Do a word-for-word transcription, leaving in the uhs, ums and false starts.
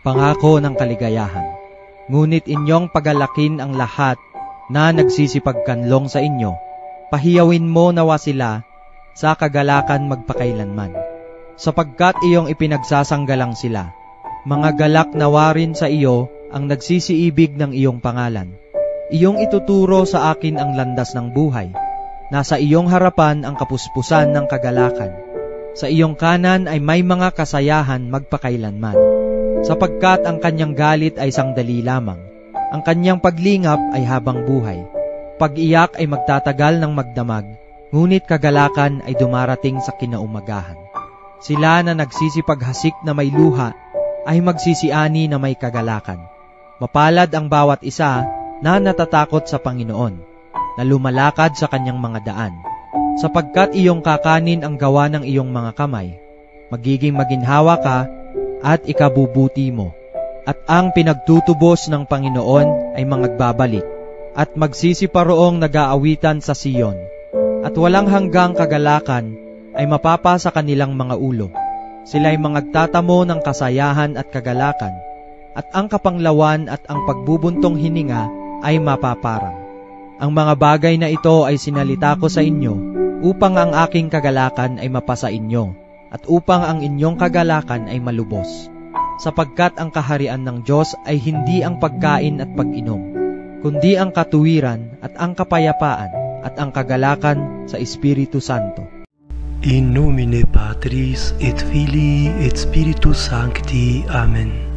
pangako ng kaligayahan. Ngunit inyong pagalakin ang lahat na nagsisipagkanlong sa inyo, pahiyawin mo nawa sila sa kagalakan magpakailanman. Sapagkat iyong ipinagsasanggalang sila, mga galak nawa rin sa iyo ang nagsisiibig ng iyong pangalan. Iyong ituturo sa akin ang landas ng buhay. Nasa iyong harapan ang kapuspusan ng kagalakan. Sa iyong kanan ay may mga kasayahan magpakailanman. Sapagkat ang kanyang galit ay sandali lamang. Ang kanyang paglingap ay habang buhay. Pag-iyak ay magtatagal ng magdamag, ngunit kagalakan ay dumarating sa kinaumagahan. Sila na nagsisipaghasik na may luha ay magsisiani na may kagalakan. Mapalad ang bawat isa na natatakot sa Panginoon, na lumalakad sa kanyang mga daan. Sapagkat iyong kakanin ang gawa ng iyong mga kamay, magiging maginhawa ka at ikabubuti mo. At ang pinagtutubos ng Panginoon ay mangagbabalik, at magsisiparoong nag-aawitan sa Siyon, at walang hanggang kagalakan ay mapapa sa kanilang mga ulo. Sila'y mangagtatamo ng kasayahan at kagalakan, at ang kapanglawan at ang pagbubuntong hininga ay mapaparang. Ang mga bagay na ito ay sinalita ko sa inyo, upang ang aking kagalakan ay mapasa inyo, at upang ang inyong kagalakan ay malubos. Sapagkat ang kaharian ng Diyos ay hindi ang pagkain at pag-inom, kundi ang katuwiran at ang kapayapaan at ang kagalakan sa Espiritu Santo. In nomine Patris et Filii et Spiritus Sancti. Amen.